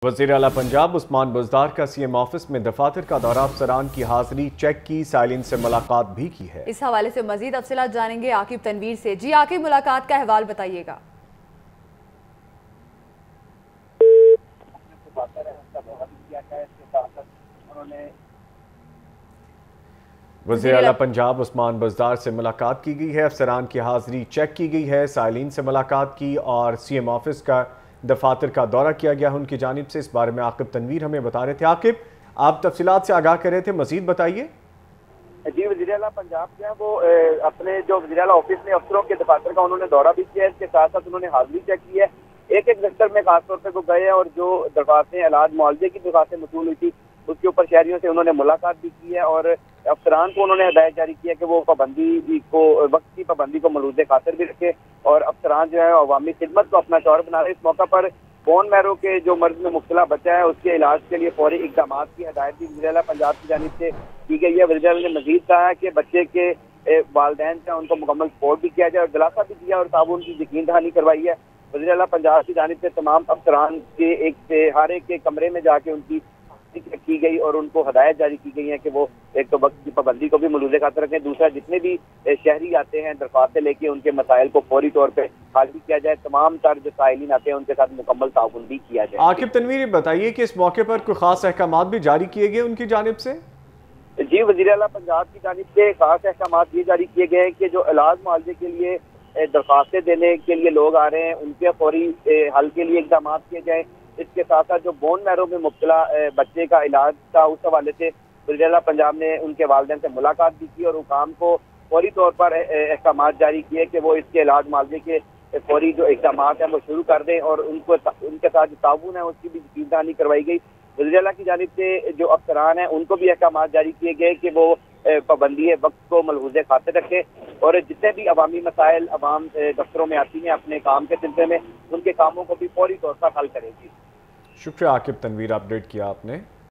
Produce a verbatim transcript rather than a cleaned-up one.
वज़ीर आला पंजाब उस्मान बुज़दार का सीएम ऑफिस में दफातर का दौरा, अफसरान की हाजिरी चेक की, साइलिन से मुलाकात भी की है। इस हवाले से मजीद तफसीलात जानेंगे आकिब तनवीर से। जी आकिब, मुलाकात का अहवाल बताइएगा। वज़ीर आला पंजाब उस्मान बुज़दार से मुलाकात की गई है, अफसरान की हाजिरी चेक की गई है, साइलिन से मुलाकात की और सीएम ऑफिस का दफातर का दौरा किया गया है उनकी जानिब से। इस बारे में आकिब तनवीर हमें बता रहे थे। आकिब, आप तफसीलात से आगाह कर रहे थे, मजीद बताइए। जी, वज़ीर आला पंजाब जो है वो अपने जो वज़ीर आला ऑफिस में अफसरों के दफातर का उन्होंने दौरा भी किया है, इसके साथ साथ उन्होंने हाजिरी चेक की है। एक एक दफ्तर में खासतौर पर वो गए हैं और जो दरख्वास्तें इलाज मुआवजे की दरख्वास्तें मसूल हुई थी उसके ऊपर शहरियों से उन्होंने मुलाकात भी की है और अफसरान को उन्होंने हदायत जारी की है कि वो पाबंदी को वक्त की पाबंदी को मलूज़े खातिर भी रखे और अफसरान जो है अवामी खिदमत को अपना शौहर बना रहे। इस मौका पर बोन मैरो के जो मर्ज में मुब्तला बच्चा है उसके इलाज के लिए फौरी इकदाम की हदायत भी वज़ीर आला पंजाब की जानिब से की गई है। वज़ीर आला ने मजीद कहा है कि बच्चे के वालिदैन से उनको मुकम्मल सपोर्ट भी किया जाए और दिलासा भी दिया और ताबून की यकीन दहानी करवाई है। वज़ीर आला पंजाब की जानिब से तमाम अफसरान के एक से हर एक के कमरे में जाके उनकी की गई और उनको हदायत जारी की गई है कि वो एक तो वक्त की पाबंदी को भी मलूज़े खातिर रखें, दूसरा जितने भी शहरी आते हैं दरख्वास्तें लेके उनके मसाइल को फौरी तौर पर हल भी किया जाए, तमाम तर जो साइलिन आते हैं उनके साथ मुकम्मल ताउन भी किया जाए। आकिब तनवीर, बताइए कि इस मौके पर कोई खास अहकाम भी जारी किए गए उनकी जानिब से? जी, वज़ीर आला पंजाब की जानिब से खास अहकाम ये जारी किए गए हैं कि जो इलाज मुआवजे के लिए दरख्वास्तें देने के लिए लोग आ रहे हैं उनके फौरी हल के लिए इकदाम किए जाए। इसके साथ साथ जो बोन मैरो में मुब्तला बच्चे का इलाज था उस हवाले से वज़ीर आला पंजाब ने उनके वालिदैन से मुलाकात भी की और हुकाम को फौरी तौर पर अहकाम जारी किए कि वो इसके इलाज मुआवजे के फौरी जो इकदाम हैं वो शुरू कर दें और उनको उनके साथ जो ताउन है उसकी भी यकीन दहानी करवाई गई। वज़ीर आला की जानिब से जो अफसरान हैं उनको भी अहकाम जारी किए गए कि वो पाबंदी वक्त को मलहूज़े खातिर रखें और जितने भी अवामी मसाइल अवाम दफ्तरों में आती हैं अपने काम के सिलसिले में उनके कामों को भी फौरी तौर पर हल करेगी। शुक्रिया आकिब तनवीर, अपडेट किया आपने।